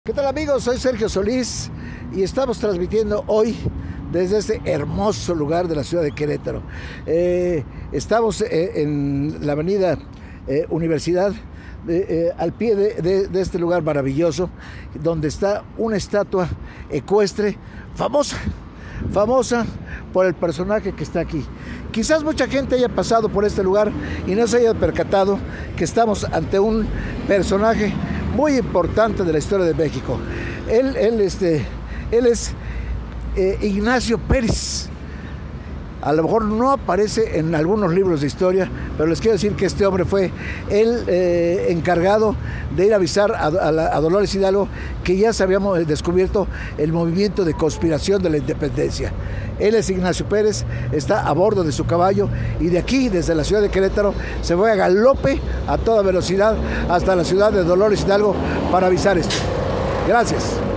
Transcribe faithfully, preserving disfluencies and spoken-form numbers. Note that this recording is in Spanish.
¿Qué tal, amigos? Soy Sergio Solís y estamos transmitiendo hoy desde este hermoso lugar de la ciudad de Querétaro. Eh, estamos eh, en la avenida eh, Universidad, eh, eh, al pie de, de, de este lugar maravilloso, donde está una estatua ecuestre famosa, famosa por el personaje que está aquí. Quizás mucha gente haya pasado por este lugar y no se haya percatado que estamos ante un personaje muy importante de la historia de México. Él, él, este, él es eh, Ignacio Pérez. A lo mejor no aparece en algunos libros de historia, pero les quiero decir que este hombre fue el eh, encargado de ir a avisar a, a, la, a Dolores Hidalgo que ya se habíamos descubierto el movimiento de conspiración de la independencia. Él es Ignacio Pérez, está a bordo de su caballo y de aquí, desde la ciudad de Querétaro, se fue a galope a toda velocidad hasta la ciudad de Dolores Hidalgo para avisar esto. Gracias.